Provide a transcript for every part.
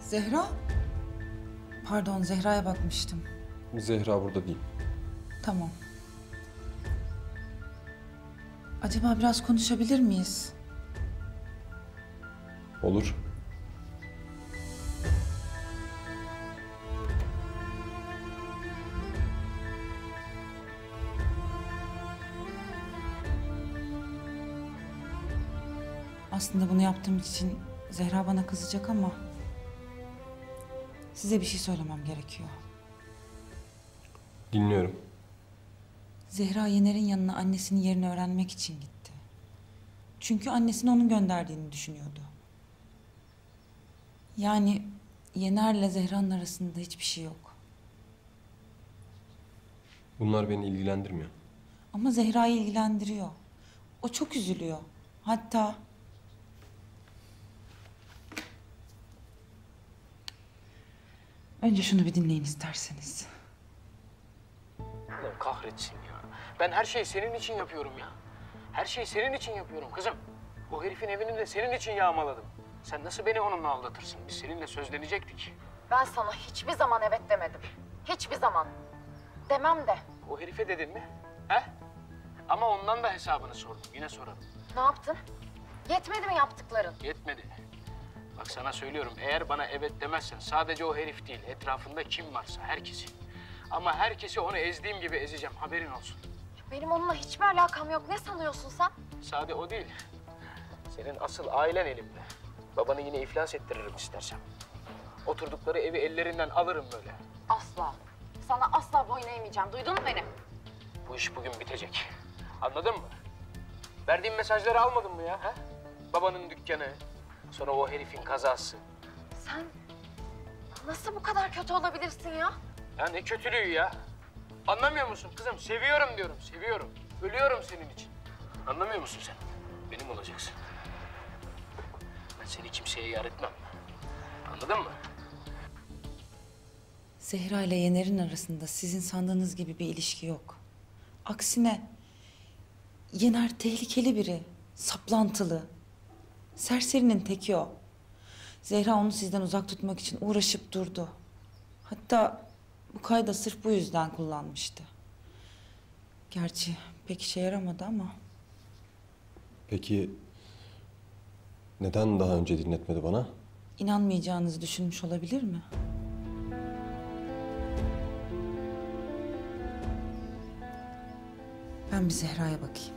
Zehra? Pardon, Zehra'ya bakmıştım. Zehra burada değil. Tamam. Acaba biraz konuşabilir miyiz? Olur. Aslında bunu yaptığım için Zehra bana kızacak ama... size bir şey söylemem gerekiyor. Dinliyorum. Zehra Yener'in yanına annesinin yerini öğrenmek için gitti. Çünkü annesini onun gönderdiğini düşünüyordu. Yani Yener'le Zehra'nın arasında hiçbir şey yok. Bunlar beni ilgilendirmiyor. Ama Zehra'yı ilgilendiriyor. O çok üzülüyor. Hatta... Önce şunu bir dinleyin isterseniz. Allah kahretsin ya. Ben her şeyi senin için yapıyorum ya. Her şeyi senin için yapıyorum kızım. O herifin evini de senin için yağmaladım. Sen nasıl beni onunla aldatırsın? Biz seninle sözlenecektik. Ben sana hiçbir zaman evet demedim. Hiçbir zaman. Demem de. O herife dedin mi? He? Ama ondan da hesabını sordum. Yine sorarım. Ne yaptın? Yetmedi mi yaptıkların? Yetmedi. Bak sana söylüyorum, eğer bana evet demezsen sadece o herif değil, etrafında kim varsa herkesi. Ama herkesi onu ezdiğim gibi ezeceğim, haberin olsun. Benim onunla hiçbir alakam yok. Ne sanıyorsun sen? Sade o değil. Senin asıl ailen elimde. Babanı yine iflas ettiririm istersen. Oturdukları evi ellerinden alırım böyle. Asla. Sana asla boyun eğmeyeceğim. Duydun mu beni? Bu iş bugün bitecek. Anladın mı? Verdiğim mesajları almadın mı ya? He? Babanın dükkanı, sonra o herifin kazası. Sen nasıl bu kadar kötü olabilirsin ya? Ya ne kötülüğü ya? Anlamıyor musun kızım? Seviyorum diyorum, seviyorum. Ölüyorum senin için. Anlamıyor musun sen? Benim olacaksın. Ben seni kimseye yar etmem. Anladın mı? Zehra ile Yener'in arasında sizin sandığınız gibi bir ilişki yok. Aksine Yener tehlikeli biri, saplantılı. Serserinin teki o. Zehra onu sizden uzak tutmak için uğraşıp durdu. Hatta bu kaydı sırf bu yüzden kullanmıştı. Gerçi pek işe yaramadı ama. Peki neden daha önce dinletmedi bana? İnanmayacağınızı düşünmüş olabilir mi? Ben bir Zehra'ya bakayım.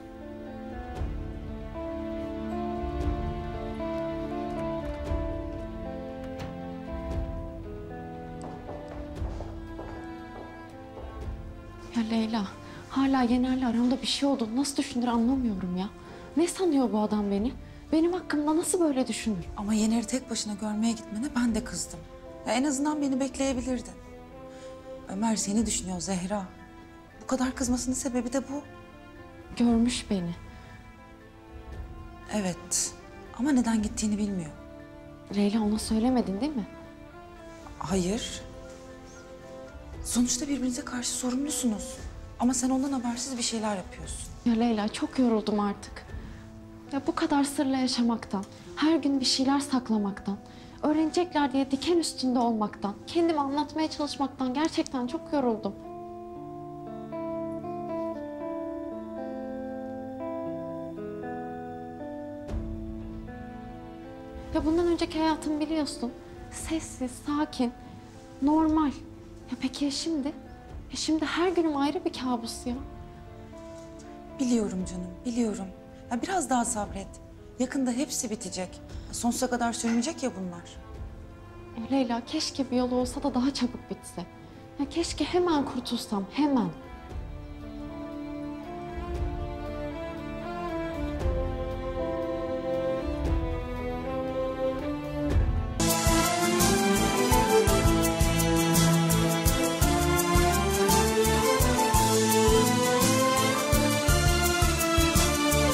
Ya Leyla, hala Yener'le aramda bir şey olduğunu nasıl düşünür anlamıyorum ya. Ne sanıyor bu adam beni? Benim hakkımda nasıl böyle düşünür? Ama Yener'i tek başına görmeye gitmene ben de kızdım. Ya en azından beni bekleyebilirdin. Ömer seni düşünüyor Zehra. Bu kadar kızmasının sebebi de bu. Görmüş beni. Evet ama neden gittiğini bilmiyor. Leyla ona söylemedin değil mi? Hayır. Sonuçta birbirinize karşı sorumlusunuz. Ama sen ondan habersiz bir şeyler yapıyorsun. Ya Leyla çok yoruldum artık. Ya bu kadar sırla yaşamaktan, her gün bir şeyler saklamaktan, öğrenecekler diye diken üstünde olmaktan, kendimi anlatmaya çalışmaktan gerçekten çok yoruldum. Ya bundan önceki hayatımı biliyorsun. Sessiz, sakin, normal. Ya peki ya şimdi? Ya şimdi her günüm ayrı bir kabus ya. Biliyorum canım, biliyorum. Ya biraz daha sabret. Yakında hepsi bitecek. Sonsuza kadar sürmeyecek ya bunlar. Leyla keşke bir yolu olsa da daha çabuk bitse. Ya keşke hemen kurtulsam, hemen.